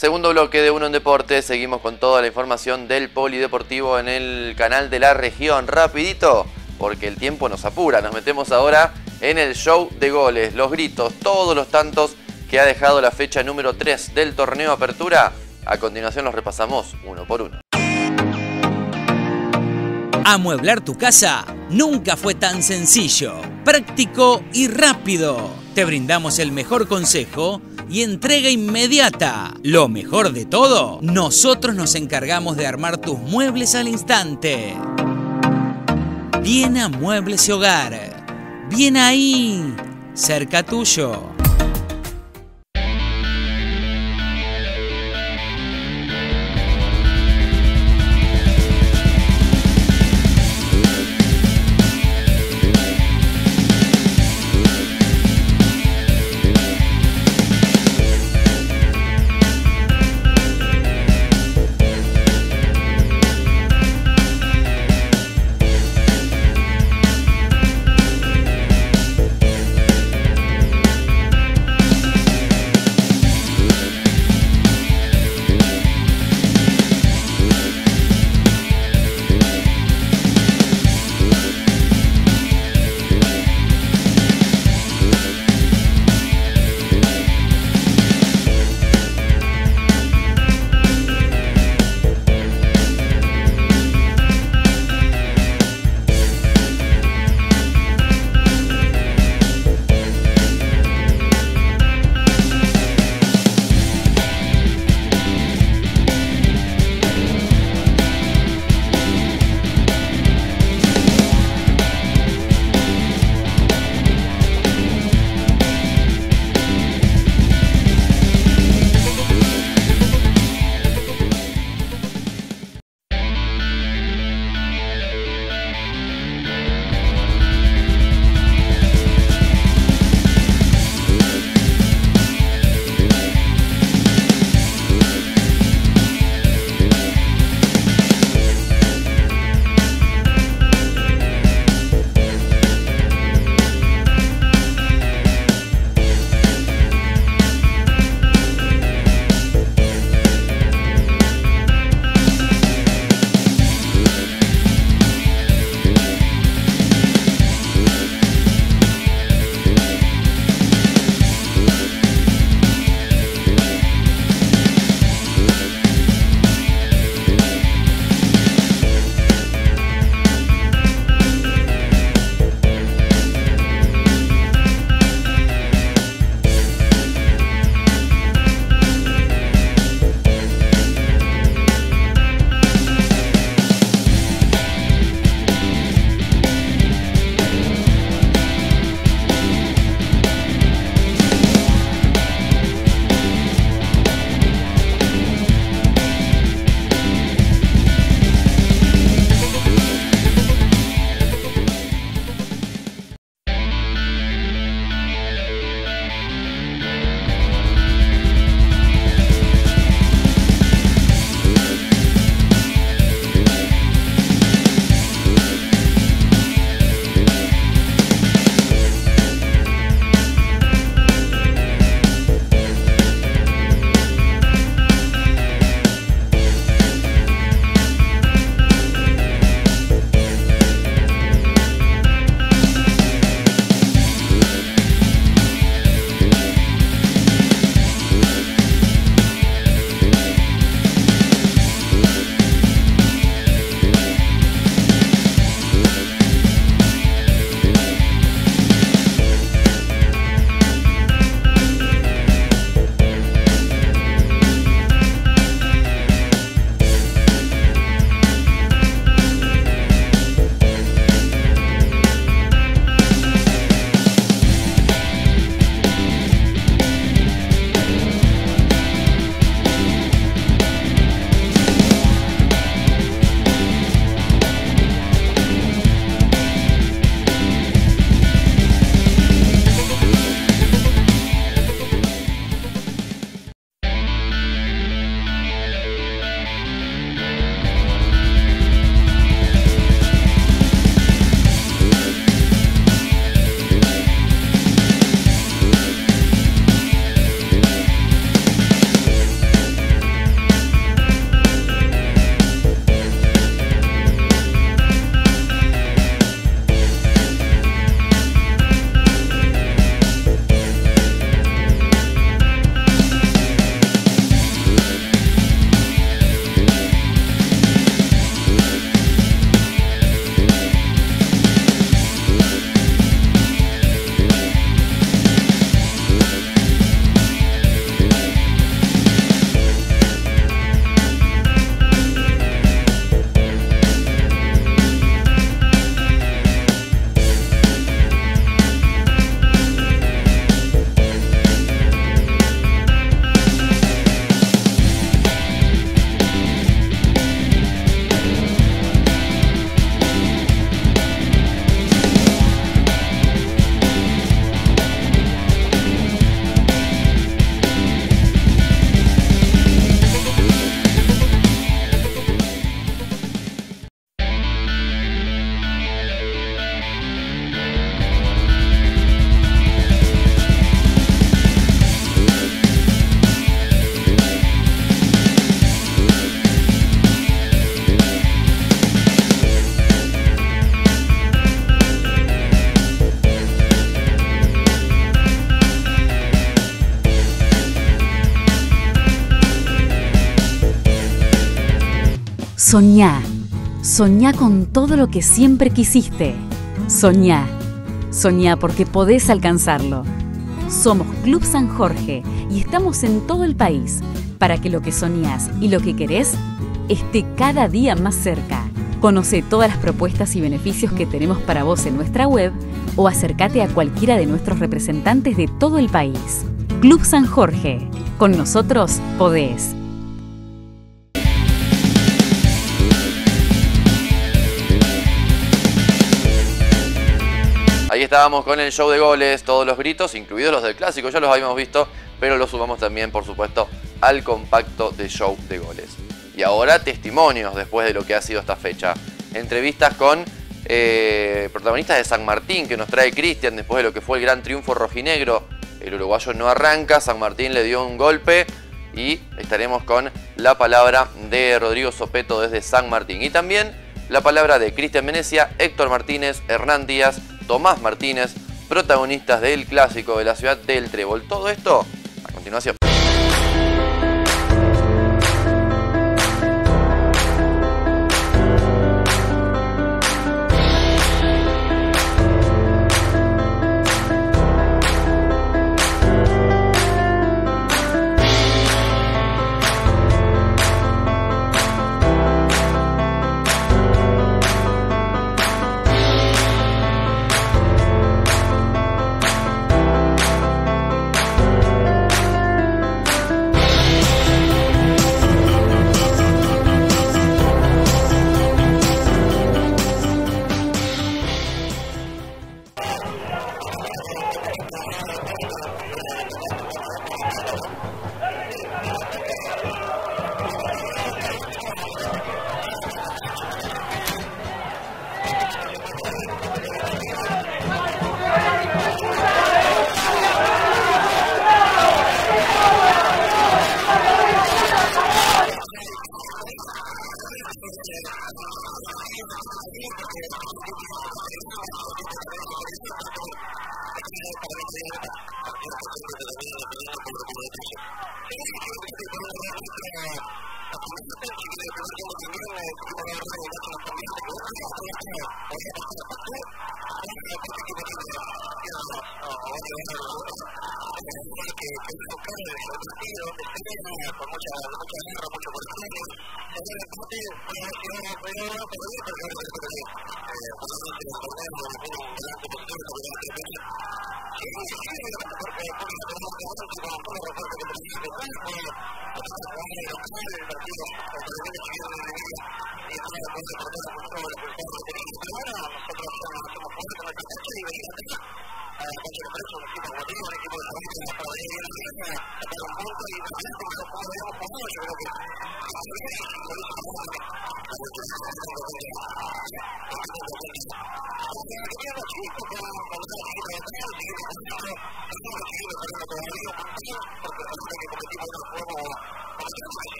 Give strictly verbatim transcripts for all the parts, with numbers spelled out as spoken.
Segundo bloque de Uno en Deporte, seguimos con toda la información del polideportivo en el canal de la región. Rapidito, porque el tiempo nos apura, nos metemos ahora en el show de goles, los gritos, todos los tantos que ha dejado la fecha número tres del torneo Apertura. A continuación los repasamos uno por uno. Amueblar tu casa nunca fue tan sencillo, práctico y rápido. Te brindamos el mejor consejo y entrega inmediata. Lo mejor de todo, nosotros nos encargamos de armar tus muebles al instante. Viene a Muebles y Hogar. Bien ahí, cerca tuyo. Soñá. Soñá con todo lo que siempre quisiste. Soñá. Soñá porque podés alcanzarlo. Somos Club San Jorge y estamos en todo el país para que lo que soñás y lo que querés esté cada día más cerca. Conoce todas las propuestas y beneficios que tenemos para vos en nuestra web o acércate a cualquiera de nuestros representantes de todo el país. Club San Jorge. Con nosotros podés. Ahí estábamos con el show de goles, todos los gritos, incluidos los del clásico, ya los habíamos visto, pero los sumamos también, por supuesto, al compacto de show de goles. Y ahora testimonios después de lo que ha sido esta fecha. Entrevistas con eh, protagonistas de San Martín que nos trae Cristian después de lo que fue el gran triunfo rojinegro. El uruguayo no arranca, San Martín le dio un golpe y estaremos con la palabra de Rodrigo Sopeto desde San Martín. Y también la palabra de Cristian Venecia, Héctor Martínez, Hernán Díaz, Tomás Martínez, protagonistas del clásico de la ciudad del Trébol. Todo esto a continuación.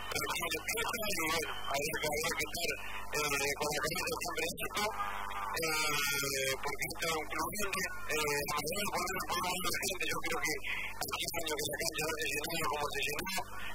recién empieza y bueno, habría que, habría que estar eh, con la cabeza siempre en esto, eh, porque esto es un club grande, eh, la mayoría por lo menos podemos ver gente, yo creo que hace años que la cancha no se llenó como se llenó,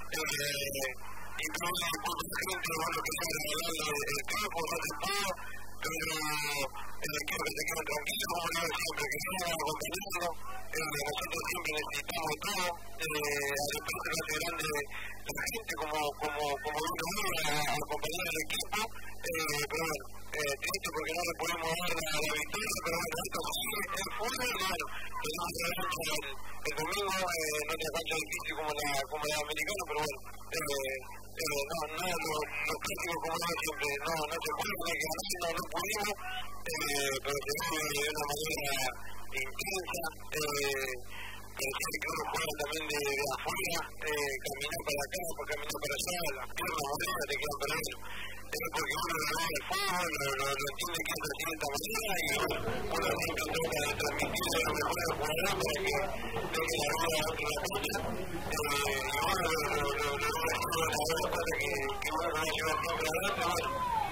eh, y por la gente, bueno, que se ha el campo, no se pudo, pero eh, quiero que se queden tranquilos, como digo siempre, que sigan acompañando, eh, nosotros siempre necesitamos todo, eh, a después se hace grande la gente como, como, como vino hoy a, a acompañar al equipo, eh, pero bueno, eh, triste porque no le podemos dar la, la victoria, pero bueno, esto sigue el fútbol, y bueno, tenemos que ver el, el domingo eh, en otra cancha difícil como la, como la americana, pero bueno, eh, eh, no, no, los, los clásicos como no siempre, no, no se puede, no hay que ganar, no, no pudimos, eh, pero se vive de una manera intensa, eh, parecía que creo que juegan también de, de afuera, eh, caminar para acá, para caminar para allá, las piernas morenas te quedan para ellos. Es porque uno lo ve el fútbol, lo, lo, lo entiende que es de cierta manera y uno siempre trata de transmitir a los mejores jugadores para que deje la vida dentro de la cancha. Eh, y bueno, lo, lo, lo, lo voy a decir una vez para que, que uno lo va a llevar siempre adelante. Bueno,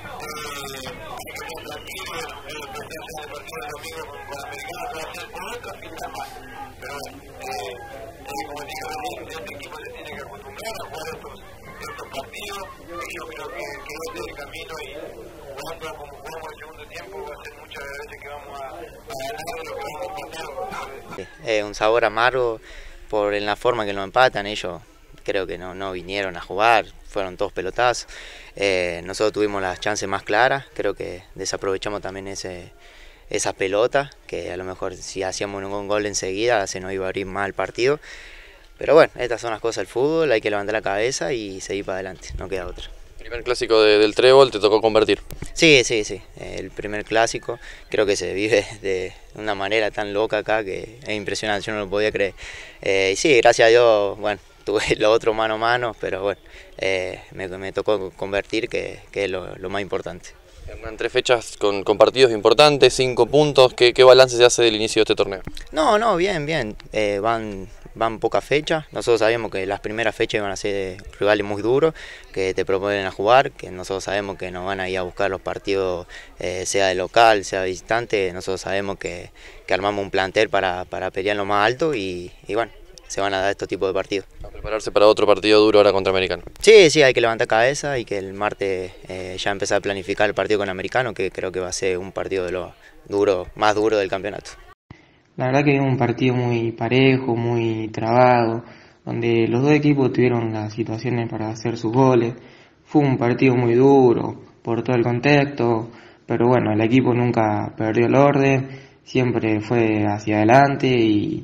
eh, hay que estar tranquilo, el presencia del partido del domingo con, con Americano va a ser por otro fin de más. Pero bueno, eh, eh, como digo, este equipo se tiene que acostumbrar a jugar estos, estos partidos. Yo creo que, que este es el camino y jugando como jugamos el segundo tiempo va a ser muchas veces que vamos a, a ganar lo que vamos a empatar. Eh, un sabor amargo por en la forma que lo empatan. Ellos creo que no, no vinieron a jugar, fueron todos pelotazos. Eh, nosotros tuvimos las chances más claras, creo que desaprovechamos también ese... esa pelota, que a lo mejor si hacíamos un gol enseguida se nos iba a abrir más el partido. Pero bueno, estas son las cosas del fútbol, hay que levantar la cabeza y seguir para adelante, no queda otra. Primer clásico de, del Trébol, te tocó convertir. Sí, sí, sí, el primer clásico, creo que se vive de una manera tan loca acá que es impresionante, yo no lo podía creer. Eh, y sí, gracias a Dios, bueno, tuve lo otro mano a mano, pero bueno, eh, me, me tocó convertir, que, que es lo, lo más importante. En tres fechas con, con partidos importantes, cinco puntos, ¿qué, qué balance se hace del inicio de este torneo? No, no, bien, bien, eh, van, van pocas fechas, nosotros sabíamos que las primeras fechas iban a ser rivales muy duros, que te proponen a jugar, que nosotros sabemos que nos van a ir a buscar los partidos, eh, sea de local, sea de visitante, nosotros sabemos que, que armamos un plantel para, para pelear lo más alto y, y bueno, se van a dar estos tipos de partidos. A prepararse para otro partido duro ahora contra Americano. Sí, sí, hay que levantar cabeza y que el martes eh, ya empezar a planificar el partido con Americano, que creo que va a ser un partido de los duros, más duro del campeonato. La verdad que es un partido muy parejo, muy trabado, donde los dos equipos tuvieron las situaciones para hacer sus goles. Fue un partido muy duro por todo el contexto, pero bueno, el equipo nunca perdió el orden, siempre fue hacia adelante y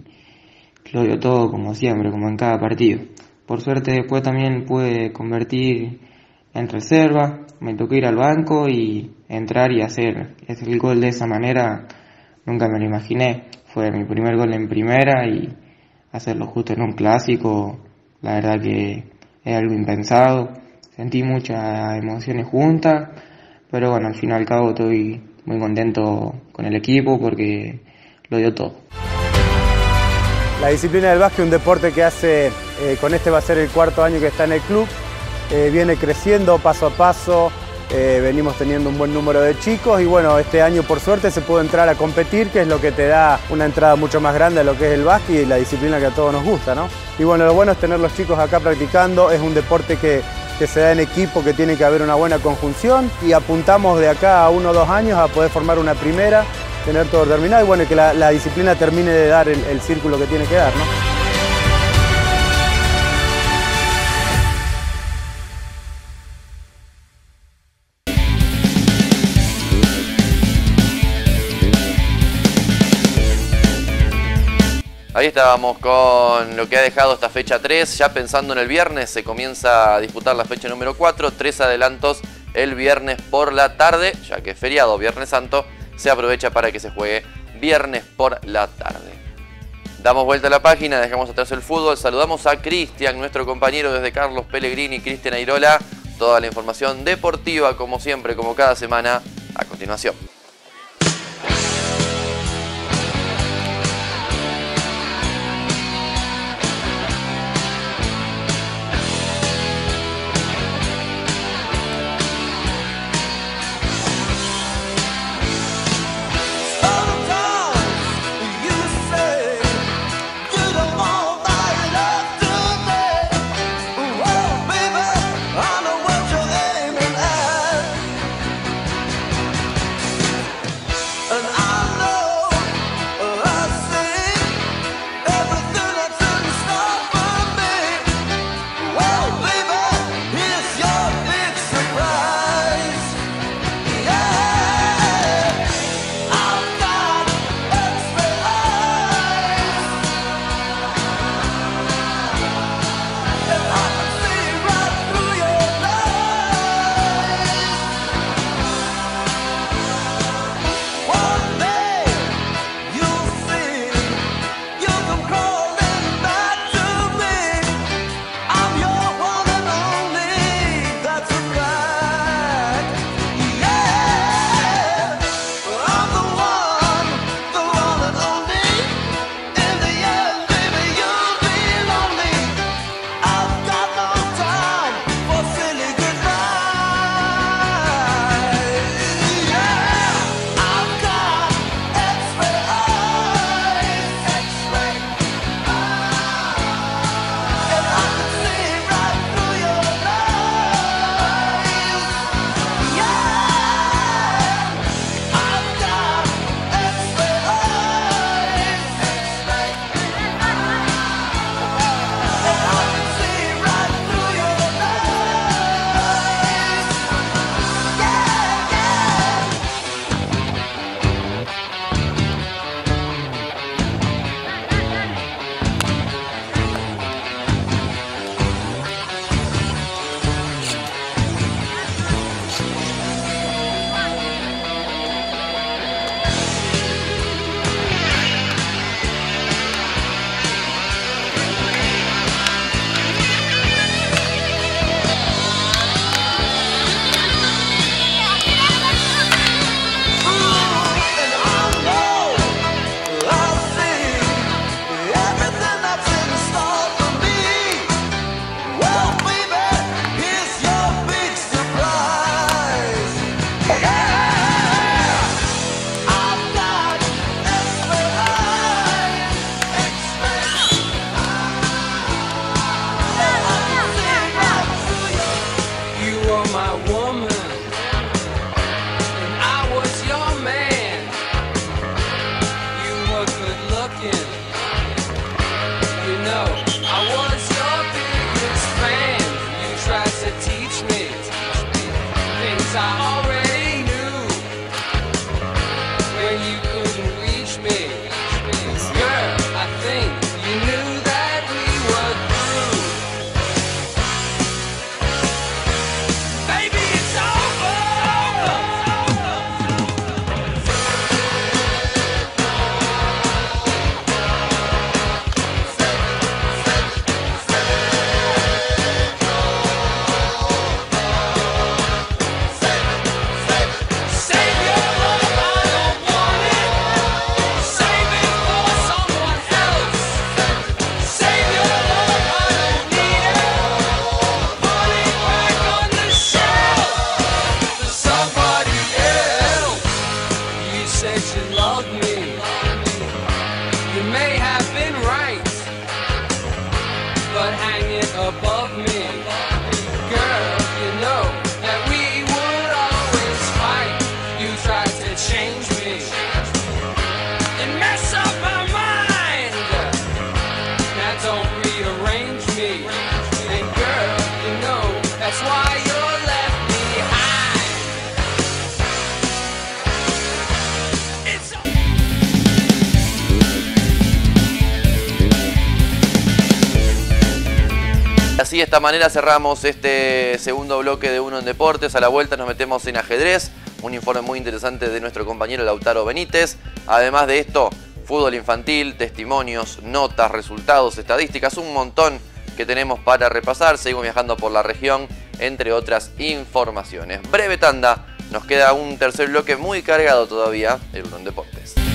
lo dio todo como siempre, como en cada partido. Por suerte después también pude convertir en reserva, me tocó ir al banco y entrar y hacer el gol de esa manera, nunca me lo imaginé. Fue mi primer gol en primera y hacerlo justo en un clásico, la verdad que es algo impensado. Sentí muchas emociones juntas, pero bueno, al fin y al cabo estoy muy contento con el equipo porque lo dio todo. La disciplina del básquet es un deporte que hace, eh, con este va a ser el cuarto año que está en el club, eh, viene creciendo paso a paso, eh, venimos teniendo un buen número de chicos y bueno, este año por suerte se pudo entrar a competir, que es lo que te da una entrada mucho más grande a lo que es el básquet y la disciplina que a todos nos gusta, ¿no? Y bueno, lo bueno es tener los chicos acá practicando, es un deporte que, que se da en equipo, que tiene que haber una buena conjunción y apuntamos de acá a uno o dos años a poder formar una primera, tener todo terminado y bueno, que la, la disciplina termine de dar el, el círculo que tiene que dar, ¿no? Ahí estábamos con lo que ha dejado esta fecha tres, ya pensando en el viernes, se comienza a disputar la fecha número cuatro, tres adelantos el viernes por la tarde, ya que es feriado, Viernes Santo, se aprovecha para que se juegue viernes por la tarde. Damos vuelta a la página, dejamos atrás el fútbol, saludamos a Cristian, nuestro compañero desde Carlos Pellegrini, Cristian Airola, toda la información deportiva como siempre, como cada semana, a continuación. así, de esta manera, cerramos este segundo bloque de Uno en Deportes. A la vuelta nos metemos en ajedrez, un informe muy interesante de nuestro compañero Lautaro Benítez. Además de esto, fútbol infantil, testimonios, notas, resultados, estadísticas, un montón que tenemos para repasar. Seguimos viajando por la región, entre otras informaciones. Breve tanda, nos queda un tercer bloque muy cargado todavía, el Uno en Deportes.